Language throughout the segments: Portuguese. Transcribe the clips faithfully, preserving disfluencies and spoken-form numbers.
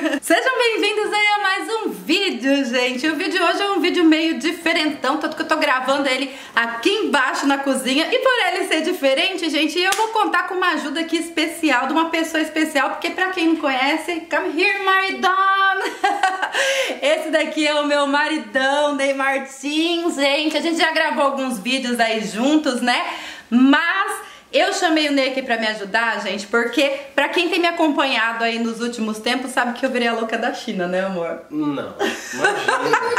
Sejam bem-vindos aí a mais um vídeo, gente. O vídeo de hoje é um vídeo meio diferentão, tanto que eu tô gravando ele aqui embaixo na cozinha. E por ele ser diferente, gente, eu vou contar com uma ajuda aqui especial, de uma pessoa especial, porque pra quem não conhece, come here, maridão! Esse daqui é o meu maridão, Ney Martins, gente. A gente já gravou alguns vídeos aí juntos, né? Mas eu chamei o Ney aqui pra me ajudar, gente, porque pra quem tem me acompanhado aí nos últimos tempos, sabe que eu virei a louca da China, né, amor? Não, imagina.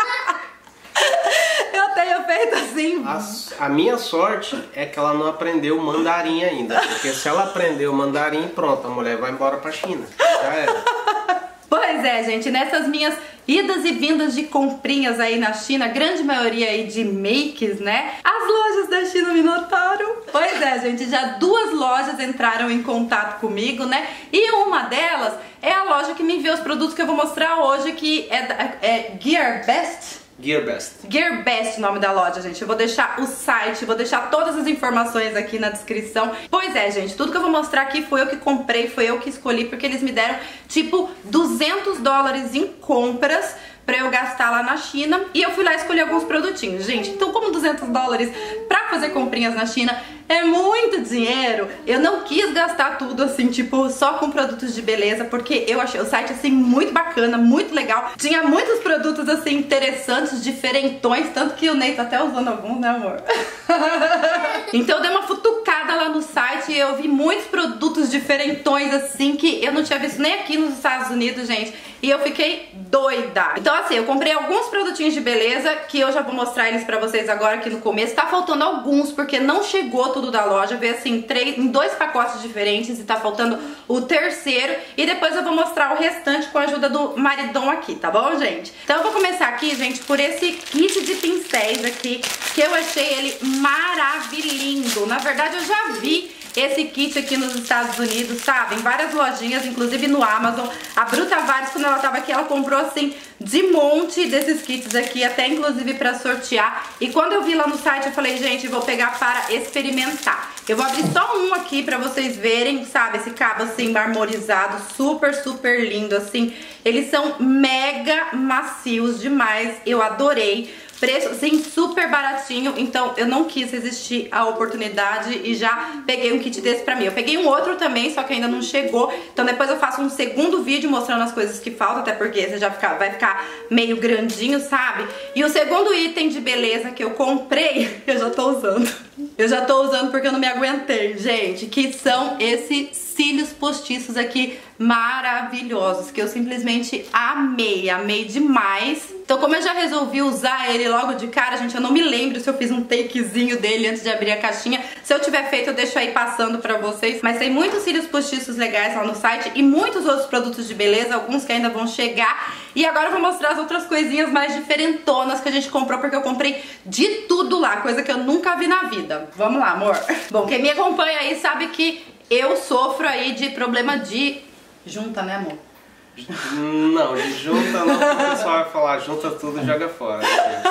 Eu tenho feito assim. A, a minha sorte é que ela não aprendeu mandarim ainda, porque se ela aprendeu mandarim, pronto, a mulher vai embora pra China. Já era. Pois é, gente, nessas minhas idas e vindas de comprinhas aí na China, grande maioria aí de makes, né? As lojas da China me notaram. Pois é, gente, já duas lojas entraram em contato comigo, né? E uma delas é a loja que me enviou os produtos que eu vou mostrar hoje, que é, é Gear Best. Gear Best. Gear Best, o nome da loja, gente. Eu vou deixar o site, vou deixar todas as informações aqui na descrição. Pois é, gente, tudo que eu vou mostrar aqui foi eu que comprei, foi eu que escolhi, porque eles me deram, tipo, duzentos dólares em compras pra eu gastar lá na China. E eu fui lá escolher alguns produtinhos, gente. Então, como duzentos dólares pra fazer comprinhas na China é muito dinheiro, eu não quis gastar tudo assim, tipo, só com produtos de beleza, porque eu achei o site assim muito bacana, muito legal. Tinha muitos produtos assim interessantes, diferentões, tanto que o Ney tá até usando alguns, né, amor? Então eu dei uma futucada lá no site e eu vi muitos produtos diferentões assim que eu não tinha visto nem aqui nos Estados Unidos, gente. E eu fiquei doida. Então assim, eu comprei alguns produtinhos de beleza que eu já vou mostrar eles pra vocês agora aqui no começo. Tá faltando alguns porque não chegou tudo da loja, veio assim três, em dois pacotes diferentes e tá faltando o terceiro. E depois eu vou mostrar o restante com a ajuda do maridão aqui, tá bom, gente? Então eu vou começar aqui, gente, por esse kit de pincéis aqui, que eu achei ele maravilhoso. Na verdade eu já vi esse kit aqui nos Estados Unidos, sabe? Em várias lojinhas, inclusive no Amazon. A Bru Tavares, quando ela tava aqui, ela comprou assim de monte desses kits aqui, até inclusive pra sortear. E quando eu vi lá no site, eu falei, gente, vou pegar para experimentar. Eu vou abrir só um aqui pra vocês verem, sabe? Esse cabo assim, marmorizado, super, super lindo, assim. Eles são mega macios demais, eu adorei. Preço, assim, super baratinho, então eu não quis resistir à oportunidade e já peguei um kit desse pra mim. Eu peguei um outro também, só que ainda não chegou, então depois eu faço um segundo vídeo mostrando as coisas que faltam, até porque você já fica, vai ficar meio grandinho, sabe? E o segundo item de beleza que eu comprei, eu já tô usando. Eu já tô usando porque eu não me aguentei, gente, que são esses cílios postiços aqui maravilhosos, que eu simplesmente amei, amei demais. Então como eu já resolvi usar ele logo de cara, gente, eu não me lembro se eu fiz um takezinho dele antes de abrir a caixinha. Se eu tiver feito, eu deixo aí passando pra vocês. Mas tem muitos cílios postiços legais lá no site e muitos outros produtos de beleza, alguns que ainda vão chegar. E agora eu vou mostrar as outras coisinhas mais diferentonas que a gente comprou, porque eu comprei de tudo lá, coisa que eu nunca vi na vida. Vamos lá, amor. Bom, quem me acompanha aí sabe que eu sofro aí de problema de junta, né, amor? Não, de junta não, porque o pessoal vai falar junta tudo e joga fora.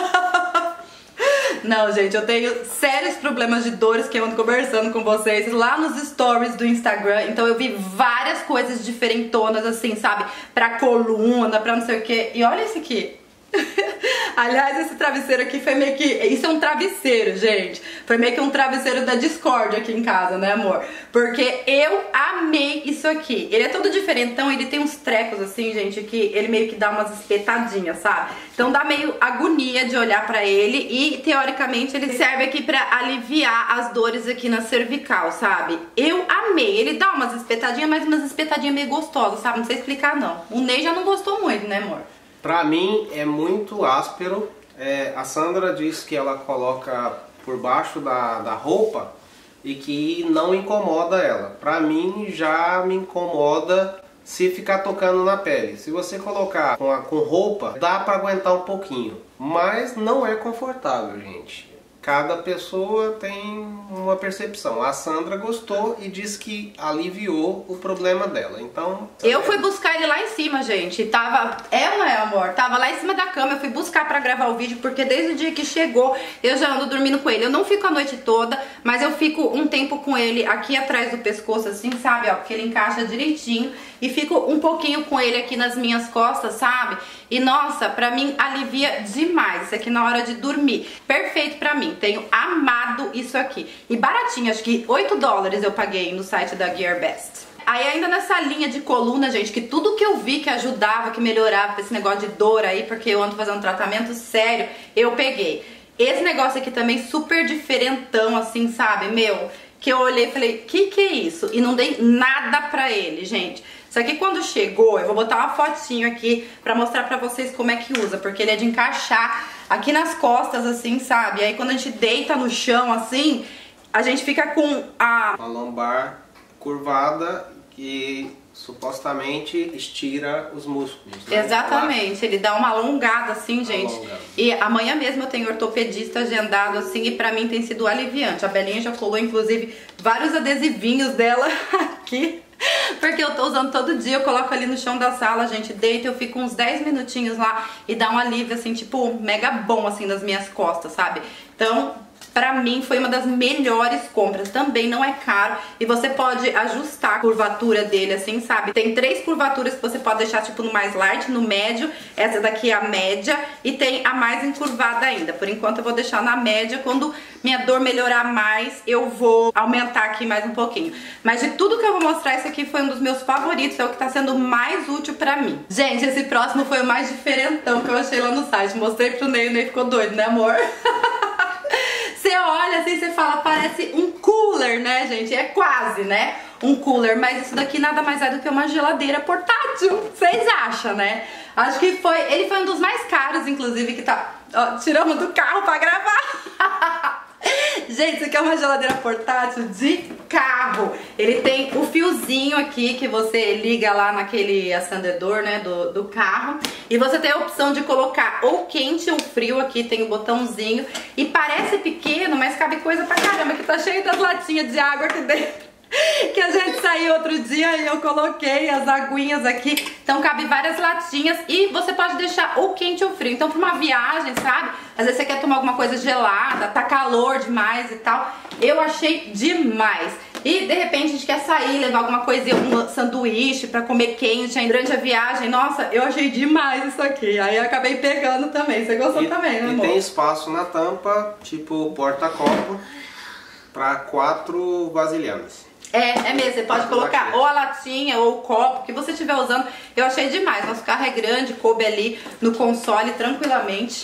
Não, gente, eu tenho sérios problemas de dores que eu ando conversando com vocês lá nos stories do Instagram. Então eu vi várias coisas diferentonas, assim, sabe? Pra coluna, pra não sei o que. E olha esse aqui. Aliás, esse travesseiro aqui foi meio que... Isso é um travesseiro, gente. Foi meio que um travesseiro da Discord aqui em casa, né, amor? Porque eu amei isso aqui. Ele é todo diferentão, ele tem uns trecos assim, gente, que ele meio que dá umas espetadinhas, sabe? Então dá meio agonia de olhar pra ele e, teoricamente, ele serve aqui pra aliviar as dores aqui na cervical, sabe? Eu amei. Ele dá umas espetadinhas, mas umas espetadinhas meio gostosas, sabe? Não sei explicar, não. O Ney já não gostou muito, né, amor? Pra mim é muito áspero. É, a Sandra diz que ela coloca por baixo da, da roupa e que não incomoda ela. Pra mim já me incomoda se ficar tocando na pele. Se você colocar com, a, com roupa, dá pra aguentar um pouquinho, mas não é confortável, gente. Cada pessoa tem uma percepção. A Sandra gostou e disse que aliviou o problema dela. Então... Eu fui buscar ele lá em cima, gente. Tava... É ou não é, amor? Tava lá em cima da cama. Eu fui buscar pra gravar o vídeo, porque desde o dia que chegou, eu já ando dormindo com ele. Eu não fico a noite toda, mas eu fico um tempo com ele aqui atrás do pescoço, assim, sabe? Ó, porque ele encaixa direitinho. e fico um pouquinho com ele aqui nas minhas costas, sabe? E nossa, pra mim alivia demais. Isso aqui na hora de dormir. Perfeito pra mim. Tenho amado isso aqui. E baratinho, acho que oito dólares eu paguei no site da GearBest. Aí ainda nessa linha de coluna, gente, que tudo que eu vi que ajudava, que melhorava pra esse negócio de dor aí, porque eu ando fazendo um tratamento sério, eu peguei. Esse negócio aqui também super diferentão, assim, sabe? Meu, que eu olhei e falei, que que é isso? E não dei nada pra ele, gente. Isso aqui quando chegou, eu vou botar uma fotinho aqui pra mostrar pra vocês como é que usa, porque ele é de encaixar aqui nas costas, assim, sabe? Aí quando a gente deita no chão, assim, a gente fica com a... uma lombar curvada que supostamente estira os músculos, né? Exatamente, ele dá uma alongada assim, gente. Alongada. E amanhã mesmo eu tenho ortopedista agendado assim e pra mim tem sido aliviante. A Belinha já colou inclusive vários adesivinhos dela aqui, porque eu tô usando todo dia, eu coloco ali no chão da sala, gente, deito, eu fico uns dez minutinhos lá e dá um alívio assim, tipo, mega bom assim nas minhas costas, sabe? Então... pra mim foi uma das melhores compras, também não é caro e você pode ajustar a curvatura dele assim, sabe? Tem três curvaturas que você pode deixar tipo no mais light, no médio, essa daqui é a média e tem a mais encurvada ainda. Por enquanto eu vou deixar na média, quando minha dor melhorar mais eu vou aumentar aqui mais um pouquinho. Mas de tudo que eu vou mostrar, esse aqui foi um dos meus favoritos, é o que tá sendo mais útil pra mim. Gente, esse próximo foi o mais diferentão que eu achei lá no site, mostrei pro Ney, o Ney ficou doido, né amor? Você olha assim, você fala, parece um cooler, né, gente? É quase, né? Um cooler, mas isso daqui nada mais é do que uma geladeira portátil. Vocês acham, né? Acho que foi, ele foi um dos mais caros, inclusive, que tá... Ó, tiramos do carro pra gravar. Gente, isso aqui é uma geladeira portátil de carro. Ele tem o fiozinho aqui que você liga lá naquele acendedor, né, do, do carro. E você tem a opção de colocar ou quente ou frio aqui, tem o botãozinho. E parece pequeno, mas cabe coisa pra caramba, que tá cheio das latinhas de água aqui dentro. Que a gente saiu outro dia e eu coloquei as aguinhas aqui. Então cabe várias latinhas e você pode deixar ou quente ou frio. Então pra uma viagem, sabe? Às vezes você quer tomar alguma coisa gelada, tá calor demais e tal. Eu achei demais. E de repente a gente quer sair, levar alguma coisinha, um sanduíche pra comer quente aí durante a viagem. Nossa, eu achei demais isso aqui. Aí eu acabei pegando também. Você gostou e, também, né, e amor? tem espaço na tampa, tipo porta-copo, pra quatro vasilhames. É, é mesmo, você pode colocar ou a latinha ou o copo que você estiver usando. Eu achei demais, nosso carro é grande, coube ali no console tranquilamente.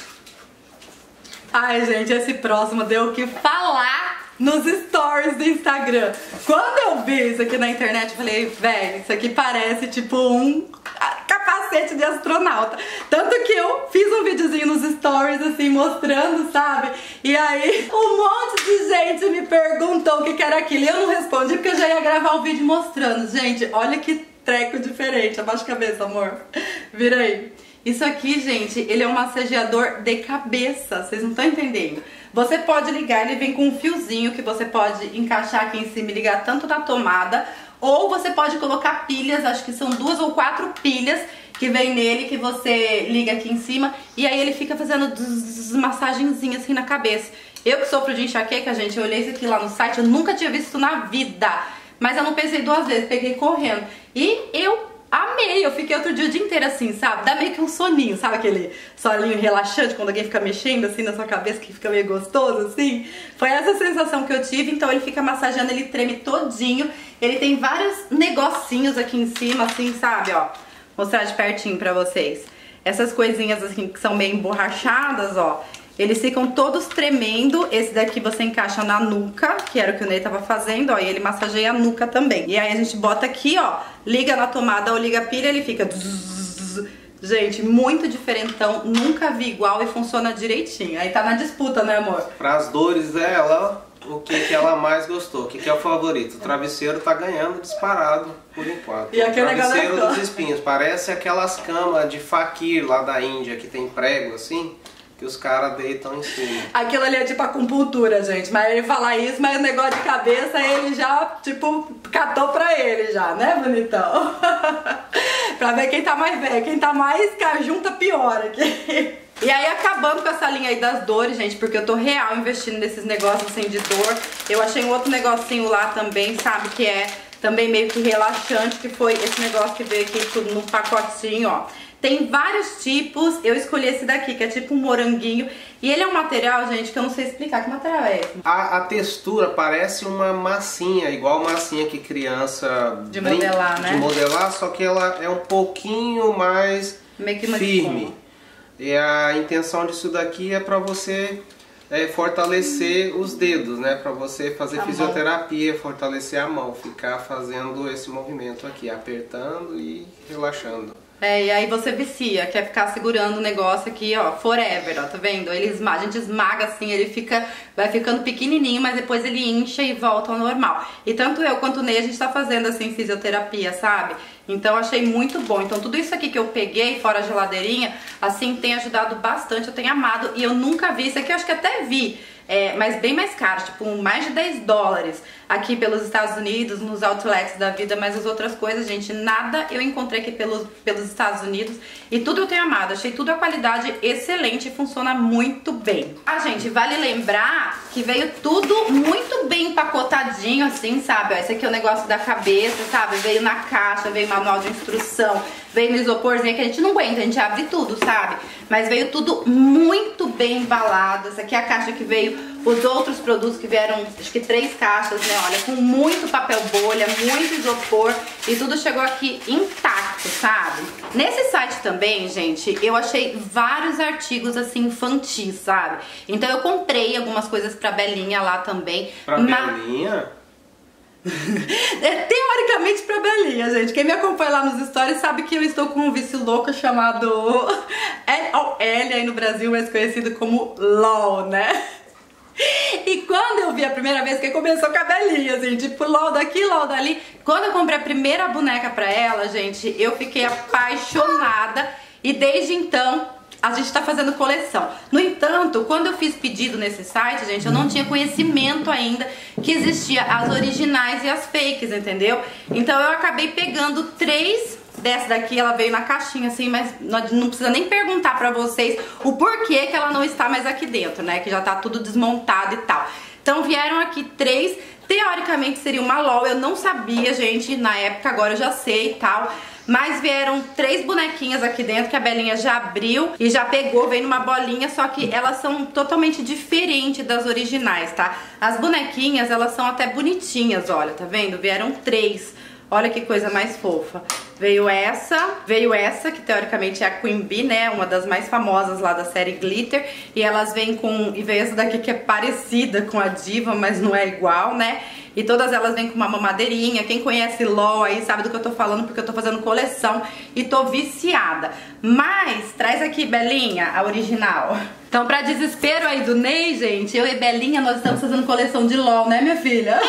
Ai, gente, esse próximo deu o que falar nos stories do Instagram. Quando eu vi isso aqui na internet, eu falei, velho, isso aqui parece tipo um capacete de astronauta. Tanto que eu fiz um videozinho nos stories, assim, mostrando, sabe? E aí, um monte de gente me perguntou o que que era aquilo. E eu não respondi porque eu já ia gravar o vídeo mostrando. Gente, olha que treco diferente. Abaixa a cabeça, amor. Vira aí. Isso aqui, gente, ele é um massageador de cabeça. Vocês não estão entendendo. Você pode ligar, ele vem com um fiozinho que você pode encaixar aqui em cima e ligar tanto na tomada, ou você pode colocar pilhas, acho que são duas ou quatro pilhas que vem nele, que você liga aqui em cima, e aí ele fica fazendo massagenzinha assim na cabeça. Eu que sofro de enxaqueca, gente, eu olhei isso aqui lá no site, eu nunca tinha visto isso na vida, mas eu não pensei duas vezes, peguei correndo. E eu amei, eu fiquei outro dia o dia inteiro assim, sabe? Dá meio que um soninho, sabe aquele soninho relaxante quando alguém fica mexendo assim na sua cabeça, que fica meio gostoso assim? Foi essa sensação que eu tive. Então ele fica massageando, ele treme todinho. Ele tem vários negocinhos aqui em cima, assim, sabe, ó. Vou mostrar de pertinho pra vocês. Essas coisinhas assim que são meio emborrachadas, ó. Eles ficam todos tremendo. Esse daqui você encaixa na nuca, que era o que o Ney tava fazendo, ó. E ele massageia a nuca também. E aí a gente bota aqui, ó, liga na tomada ou liga a pilha, ele fica... Gente, muito diferentão. Nunca vi igual e funciona direitinho. Aí tá na disputa, né, amor? Para as dores dela, o que, que ela mais gostou? O que, que é o favorito? O travesseiro tá ganhando disparado por enquanto. E aquele travesseiro negócio dos espinhos. Parece aquelas camas de faquir lá da Índia que tem prego assim, que os caras deitam em cima. Aquilo ali é tipo acupuntura, gente. Mas ele falar isso, mas o negócio de cabeça ele já, tipo, catou pra ele já, né, bonitão? Pra ver quem tá mais velho, quem tá mais junta pior aqui. E aí, acabando com essa linha aí das dores, gente, porque eu tô real investindo nesses negócios assim de dor. Eu achei um outro negocinho lá também, sabe, que é também meio que relaxante, que foi esse negócio que veio aqui tudo no pacotinho, ó. Tem vários tipos, eu escolhi esse daqui, que é tipo um moranguinho. E ele é um material, gente, que eu não sei explicar. Que material é esse? A, a textura parece uma massinha, igual massinha que criança... De modelar, né? De modelar, só que ela é um pouquinho mais meio que firme. E a intenção disso daqui é pra você é, fortalecer os dedos, né? Pra você fazer a fisioterapia, mão. Fortalecer a mão. Ficar fazendo esse movimento aqui, apertando e relaxando. É, e aí você vicia, quer ficar segurando o negócio aqui, ó, forever, ó, tá vendo? Ele esma a gente esmaga assim, ele fica, vai ficando pequenininho, mas depois ele incha e volta ao normal. E tanto eu quanto o Ney, a gente tá fazendo assim, fisioterapia, sabe? Então eu achei muito bom. Então tudo isso aqui que eu peguei, fora a geladeirinha, assim, tem ajudado bastante, eu tenho amado. E eu nunca vi, isso aqui eu acho que até vi, é, mas bem mais caro, tipo mais de dez dólares aqui pelos Estados Unidos, nos outlets da vida, mas as outras coisas, gente, nada eu encontrei aqui pelos, pelos Estados Unidos e tudo eu tenho amado, achei tudo a qualidade excelente e funciona muito bem. Ah, gente, vale lembrar que veio tudo muito bem empacotadinho assim, sabe? Ó, esse aqui é o negócio da cabeça, sabe? Veio na caixa, veio manual de instrução, veio no isoporzinho que a gente não aguenta, a gente abre tudo, sabe? Mas veio tudo muito bem embalado. Essa aqui é a caixa que veio os outros produtos que vieram, acho que três caixas, né? Olha, com muito papel bolha, muito isopor e tudo chegou aqui intacto, sabe? Nesse site também, gente, eu achei vários artigos assim infantis, sabe? Então eu comprei algumas coisas pra Belinha lá também. Pra Ma... Belinha? É, teoricamente pra Belinha, gente. Quem me acompanha lá nos stories sabe que eu estou com um vício louco chamado L O L aí no Brasil, mais conhecido como LOL, né? E quando eu vi a primeira vez que começou com a Belinha, assim, tipo, LOL daqui, LOL dali. Quando eu comprei a primeira boneca pra ela, gente, eu fiquei apaixonada. E desde então, a gente tá fazendo coleção. No entanto, quando eu fiz pedido nesse site, gente, eu não tinha conhecimento ainda que existia as originais e as fakes, entendeu? Então eu acabei pegando três... Dessa daqui, ela veio na caixinha assim, mas não precisa nem perguntar pra vocês o porquê que ela não está mais aqui dentro, né? Que já tá tudo desmontado e tal. Então vieram aqui três, teoricamente seria uma LOL, eu não sabia, gente, na época, agora eu já sei e tal. Mas vieram três bonequinhas aqui dentro que a Belinha já abriu e já pegou, veio numa bolinha, só que elas são totalmente diferentes das originais, tá? As bonequinhas, elas são até bonitinhas, olha, tá vendo? Vieram três. Olha que coisa mais fofa. Veio essa, veio essa, que teoricamente é a Queen Bee, né? Uma das mais famosas lá da série Glitter. E elas vêm com... E veio essa daqui que é parecida com a Diva, mas não é igual, né? E todas elas vêm com uma mamadeirinha. Quem conhece LOL aí sabe do que eu tô falando, porque eu tô fazendo coleção e tô viciada. Mas, traz aqui, Belinha, a original. Então, pra desespero aí do Ney, gente, eu e Belinha, nós estamos fazendo coleção de LOL, né, minha filha?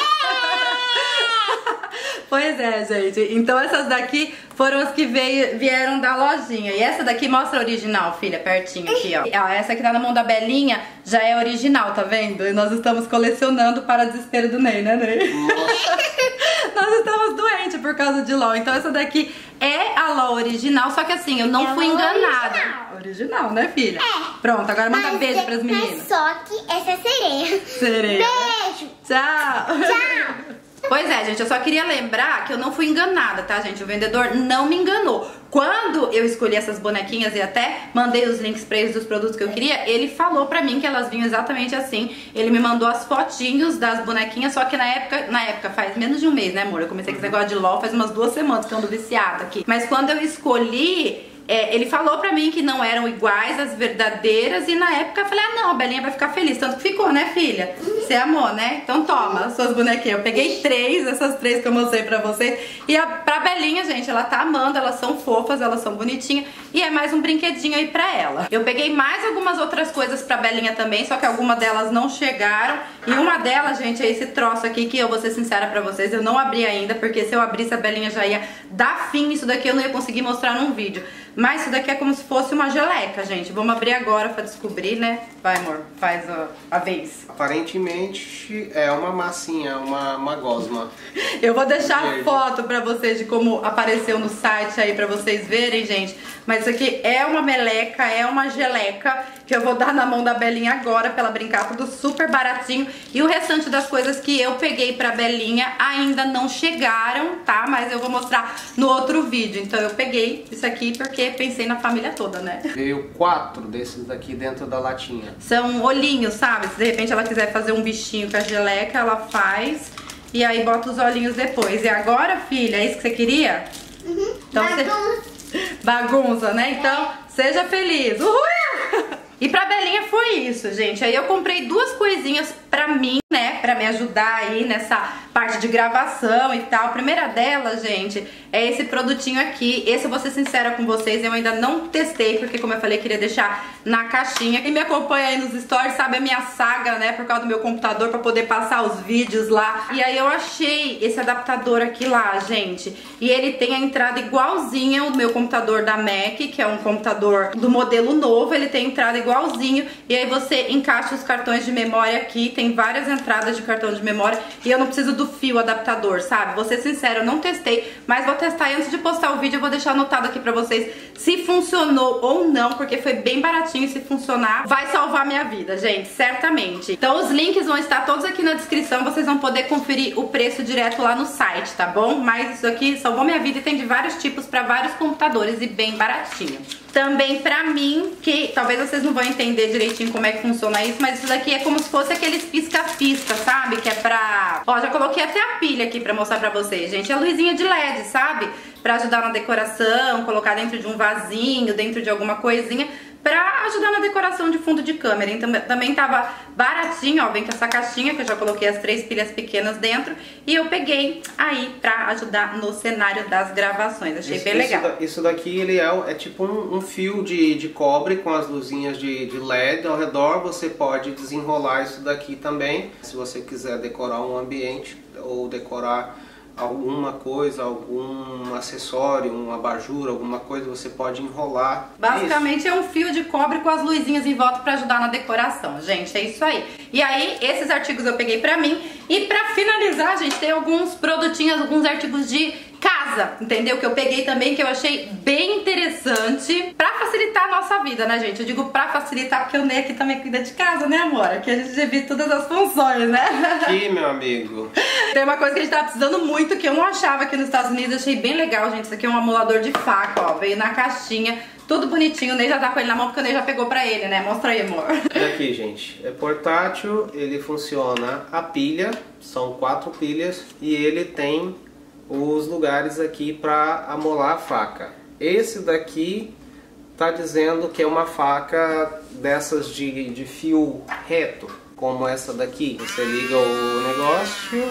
Pois é, gente. Então essas daqui foram as que veio, vieram da lojinha. E essa daqui mostra a original, filha, pertinho aqui, ó. ó. Essa que tá na mão da Belinha já é original, tá vendo? E nós estamos colecionando para desespero do Ney, né, Ney? Nós estamos doentes por causa de LOL. Então essa daqui é a LOL original, só que assim, eu não é fui enganada. Original. original, né, filha? É. Pronto, agora manda um beijo pras meninas. Só que essa é sereia. Sereia. Beijo. Tchau. Tchau. Pois é, gente, eu só queria lembrar que eu não fui enganada, tá, gente? O vendedor não me enganou. Quando eu escolhi essas bonequinhas e até mandei os links pra eles dos produtos que eu queria, ele falou pra mim que elas vinham exatamente assim. Ele me mandou as fotinhos das bonequinhas, só que na época, na época faz menos de um mês, né, amor? Eu comecei com esse negócio de LOL faz umas duas semanas que eu ando viciada aqui. Mas quando eu escolhi... É, ele falou pra mim que não eram iguais as verdadeiras e na época eu falei, ah não, a Belinha vai ficar feliz, tanto que ficou, né, filha? Você amou, né? Então toma, suas bonequinhas. Eu peguei três, essas três que eu mostrei pra vocês. E a, pra Belinha, gente, ela tá amando, elas são fofas, elas são bonitinhas e é mais um brinquedinho aí pra ela. Eu peguei mais algumas outras coisas pra Belinha também, só que algumas delas não chegaram. E uma delas, gente, é esse troço aqui que eu vou ser sincera pra vocês, eu não abri ainda, porque se eu abrisse a Belinha já ia dar fim nisso daqui, eu não ia conseguir mostrar num vídeo. Mas isso daqui é como se fosse uma geleca, gente. Vamos abrir agora pra descobrir, né? Vai, amor, faz a, a vez. Aparentemente é uma massinha, uma, uma gosma. Eu vou deixar a foto pra vocês de como apareceu no site aí pra vocês verem, gente. Mas isso aqui é uma meleca, é uma geleca. que eu vou dar na mão da Belinha agora pra ela brincar, tudo super baratinho. E o restante das coisas que eu peguei pra Belinha ainda não chegaram, tá? Mas eu vou mostrar no outro vídeo. Então eu peguei isso aqui porque pensei na família toda, né? Veio quatro desses daqui dentro da latinha. São olhinhos, sabe? Se de repente ela quiser fazer um bichinho com a geleca, ela faz. E aí bota os olhinhos depois. E agora, filha, é isso que você queria? Uhum. Então, Bagunça. Você... Bagunça, né? Então, seja feliz. Uhul! E pra Belinha foi isso, gente. Aí eu comprei duas coisinhas pra mim, né? Pra me ajudar aí nessa parte de gravação e tal. A primeira delas, gente, é esse produtinho aqui. Esse, eu vou ser sincera com vocês, eu ainda não testei, porque como eu falei, eu queria deixar na caixinha. Quem me acompanha aí nos stories sabe a minha saga, né? Por causa do meu computador, pra poder passar os vídeos lá. E aí eu achei esse adaptador aqui lá, gente. E ele tem a entrada igualzinha ao meu computador da Mac, que é um computador do modelo novo. Ele tem entrada igualzinho. E aí você encaixa os cartões de memória aqui. Tem várias entradas de cartão de memória. E eu não preciso do fio adaptador, sabe? Vou ser sincera, eu não testei, mas vou testar e antes de postar o vídeo eu vou deixar anotado aqui pra vocês se funcionou ou não, porque foi bem baratinho e se funcionar vai salvar minha vida, gente, certamente. Então os links vão estar todos aqui na descrição, vocês vão poder conferir o preço direto lá no site, tá bom? Mas isso aqui salvou minha vida e tem de vários tipos pra vários computadores e bem baratinho. Também pra mim, que talvez vocês não vão entender direitinho como é que funciona isso, mas isso daqui é como se fosse aqueles pisca-pisca, sabe? Que é pra... Ó, já coloquei até a pilha aqui pra mostrar pra vocês, gente. É a luzinha de L E D, sabe? Pra ajudar na decoração, colocar dentro de um vasinho, dentro de alguma coisinha, pra ajudar na decoração de fundo de câmera. Então também tava baratinho, ó, vem com essa caixinha que eu já coloquei as três pilhas pequenas dentro. E eu peguei aí pra ajudar no cenário das gravações, achei isso, bem legal. Isso, isso daqui ele é, é tipo um, um fio de, de cobre com as luzinhas de, de L E D ao redor. Você pode desenrolar isso daqui também, se você quiser decorar um ambiente ou decorar alguma coisa, algum acessório, um abajur, alguma coisa, você pode enrolar. Basicamente isso. É um fio de cobre com as luzinhas em volta pra ajudar na decoração, gente, é isso aí. E aí, esses artigos eu peguei pra mim. E pra finalizar, gente, tem alguns produtinhos, alguns artigos de casa, entendeu? Que eu peguei também, que eu achei bem interessante pra facilitar a nossa vida, né, gente? Eu digo pra facilitar porque o Ney aqui também cuida de casa, né, amor? Aqui a gente divide todas as funções, né? Aqui, meu amigo. Tem uma coisa que a gente tá precisando muito, que eu não achava aqui nos Estados Unidos, achei bem legal, gente. Isso aqui é um amolador de faca, ó, veio na caixinha, tudo bonitinho. O Ney já tá com ele na mão porque o Ney já pegou pra ele, né? Mostra aí, amor. E aqui, gente, é portátil, ele funciona a pilha, são quatro pilhas, e ele tem os lugares aqui para amolar a faca. Esse daqui tá dizendo que é uma faca dessas de, de fio reto, como essa daqui. Você liga o negócio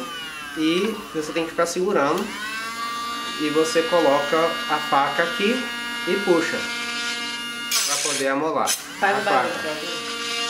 e você tem que ficar segurando e você coloca a faca aqui e puxa para poder amolar. Faz a o faca. barulho.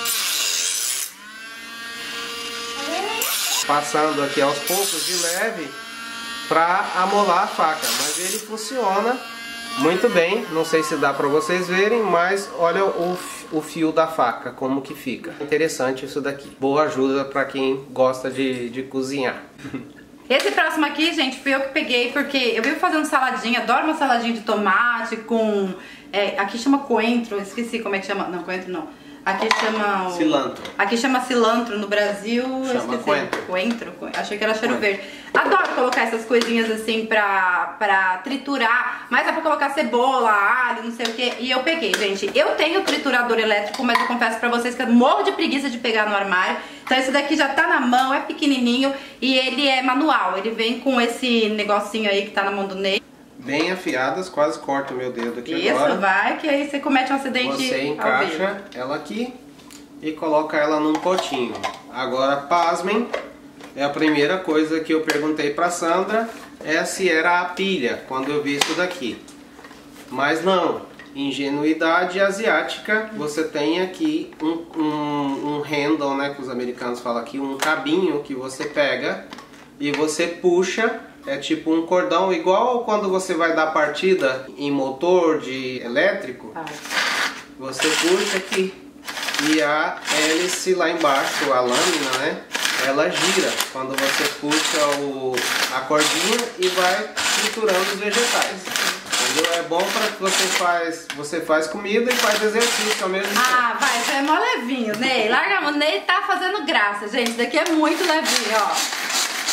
Passando aqui aos poucos de leve para amolar a faca, mas ele funciona muito bem. Não sei se dá para vocês verem, mas olha o, o fio da faca como que fica. Interessante isso daqui, boa ajuda para quem gosta de, de cozinhar. Esse próximo aqui, gente, fui eu que peguei porque eu vivo fazendo saladinha, adoro uma saladinha de tomate com... É, aqui chama coentro, esqueci como é que chama, não, coentro não. Aqui chama... O... Cilantro. Aqui chama cilantro, no Brasil... Chama coentro. Coentro? Achei que era cheiro verde. Adoro colocar essas coisinhas assim pra, pra triturar, mas dá pra colocar cebola, alho, não sei o que. E eu peguei, gente. Eu tenho triturador elétrico, mas eu confesso pra vocês que eu morro de preguiça de pegar no armário. Então esse daqui já tá na mão, é pequenininho e ele é manual. Ele vem com esse negocinho aí que tá na mão do Ney. Bem afiadas, quase corta o meu dedo aqui Isso, agora. Isso, vai, que aí você comete um acidente. Você encaixa ela aqui e coloca ela num potinho. Agora, pasmem, é a primeira coisa que eu perguntei pra Sandra, é se era a pilha, quando eu vi isso daqui. Mas não, ingenuidade asiática, você tem aqui um, um, um handle, né, que os americanos falam aqui, um cabinho que você pega e você puxa. É tipo um cordão, igual quando você vai dar partida em motor de elétrico. Ah. Você puxa aqui e a hélice lá embaixo, a lâmina, né? Ela gira quando você puxa o, a cordinha e vai triturando os vegetais. Entendeu? é bom para que você faz, você faz comida e faz exercício ao mesmo tempo. Ah, vai, você é mó levinho, Ney. Larga a mão, Ney tá fazendo graça, gente. Isso daqui é muito levinho, ó.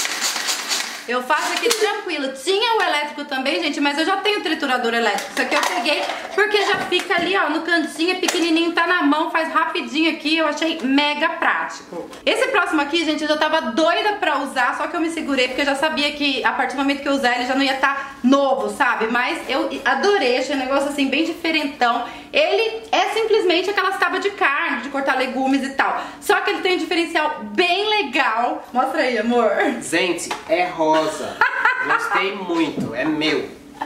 Eu faço aqui tranquilo. Tinha o elétrico também, gente, mas eu já tenho triturador elétrico. Isso aqui eu peguei porque já fica ali, ó, no cantinho, pequenininho, tá na mão, faz rapidinho aqui. Eu achei mega prático. Esse próximo aqui, gente, eu já tava doida pra usar, só que eu me segurei porque eu já sabia que a partir do momento que eu usar ele já não ia estar novo, sabe? Mas eu adorei, achei um negócio assim bem diferentão. Ele é simplesmente aquelas tábuas de carne, de cortar legumes e tal. Só que ele tem um diferencial bem legal. Mostra aí, amor. Gente, é rosa. Gostei muito, é meu.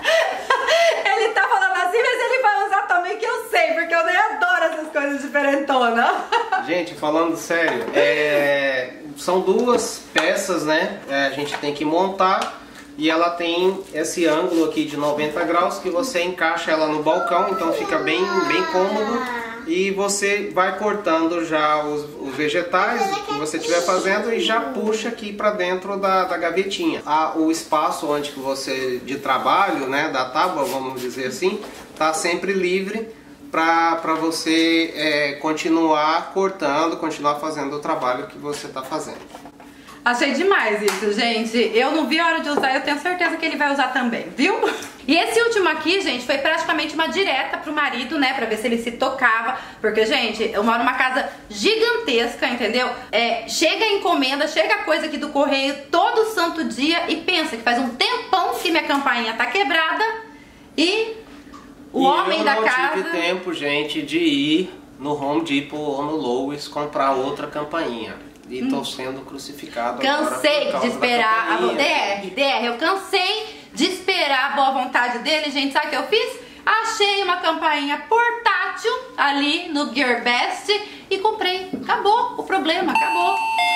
Ele tá falando assim, mas ele vai usar também, que eu sei, porque eu nem adoro essas coisas diferentonas. Gente, falando sério, é... são duas peças, né? É, a gente tem que montar. E ela tem esse ângulo aqui de noventa graus que você encaixa ela no balcão, então fica bem, bem cômodo. E você vai cortando já os, os vegetais que você estiver fazendo e já puxa aqui para dentro da, da gavetinha. A, o espaço onde que você de trabalho, né, da tábua, vamos dizer assim, tá sempre livre para você é, continuar cortando, continuar fazendo o trabalho que você está fazendo. Achei demais isso, gente. Eu não vi a hora de usar, eu tenho certeza que ele vai usar também, viu? E esse último aqui, gente, foi praticamente uma direta pro marido, né? Pra ver se ele se tocava. Porque, gente, eu moro numa casa gigantesca, entendeu? É, chega a encomenda, chega a coisa aqui do correio todo santo dia. E pensa que faz um tempão que minha campainha tá quebrada. E o e homem da casa... eu não tive tempo, gente, de ir no Home Depot ou no Lowe's comprar outra campainha. E tô sendo crucificado Cansei agora de esperar a D R, D R, eu cansei de esperar a boa vontade dele, gente. Sabe o que eu fiz? Achei uma campainha portátil ali no GearBest e comprei. Acabou o problema, acabou.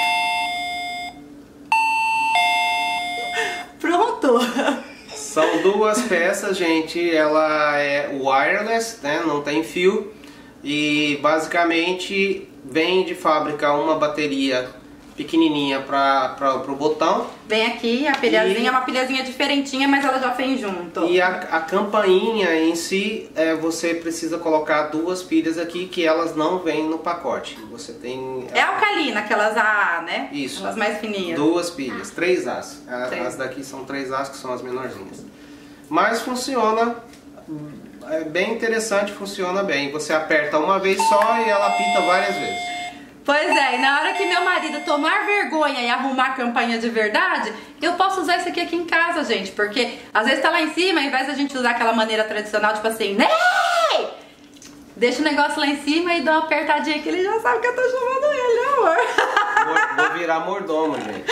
Pronto. São duas peças, gente. Ela é wireless, né? Não tem fio. E basicamente vem de fábrica uma bateria pequenininha para o botão. Vem aqui a pilhazinha, e... é uma pilhazinha diferentinha, mas ela já vem junto. E a, a campainha em si, é, você precisa colocar duas pilhas aqui que elas não vêm no pacote. Você tem... É alcalina, aquelas A A, né? Isso. Aquelas mais fininhas. Duas pilhas, três As. Três. As daqui são três As, que são as menorzinhas. Mas funciona... É bem interessante, funciona bem. Você aperta uma vez só e ela apita várias vezes. Pois é, e na hora que meu marido tomar vergonha e arrumar a campainha de verdade, eu posso usar isso aqui aqui em casa, gente. Porque às vezes tá lá em cima, ao invés da gente usar aquela maneira tradicional, tipo assim, né? Deixa o negócio lá em cima e dá uma apertadinha que ele já sabe que eu tô chamando ele, né, amor? Vou, vou virar mordomo, gente.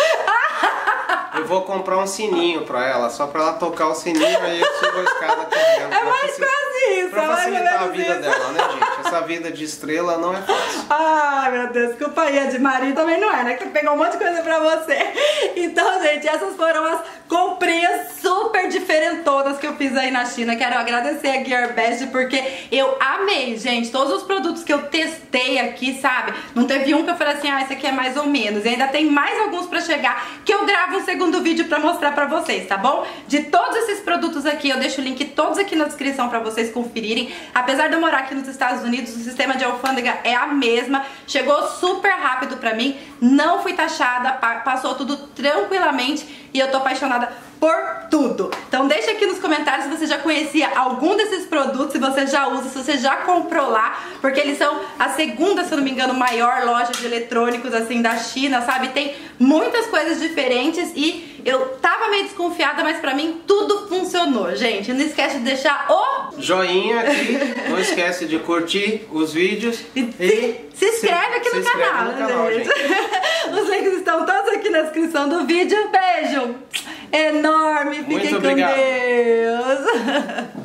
Eu vou comprar um sininho pra ela, só pra ela tocar o sininho e eu subo a escada correndo. É mais quase isso. Pra facilitar a vida isso. dela, né, gente? Essa vida de estrela não é fácil. Ai, meu Deus, companhia de marido também não é, né? Que pegou um monte de coisa pra você. Então, gente, essas foram as comprinhas super diferentonas que eu fiz aí na China. Quero agradecer a GearBest porque eu amei, gente. Todos os produtos que eu testei aqui, sabe? Não teve um que eu falei assim, ah, esse aqui é mais ou menos. E ainda tem mais alguns pra chegar que eu gravo um segundo vídeo pra mostrar pra vocês, tá bom? De todos esses produtos aqui, eu deixo o link todos aqui na descrição pra vocês conferirem. Apesar de eu morar aqui nos Estados Unidos, o sistema de alfândega é a mesma. Chegou super rápido pra mim, não fui taxada, passou tudo tranquilamente e eu tô apaixonada por tudo. Então deixa aqui nos comentários se você já conhecia algum desses produtos, se você já usa, se você já comprou lá, porque eles são a segunda, se eu não me engano, maior loja de eletrônicos assim da China, sabe? Tem muitas coisas diferentes e eu tava meio desconfiada, mas pra mim tudo funcionou, gente. Não esquece de deixar o joinha aqui, não esquece de curtir os vídeos e, e se inscreve aqui se no, inscreve canal, no canal, gente. gente. Os links estão todos aqui na descrição do vídeo. Beijo enorme, fiquem Muito com obrigado. Deus.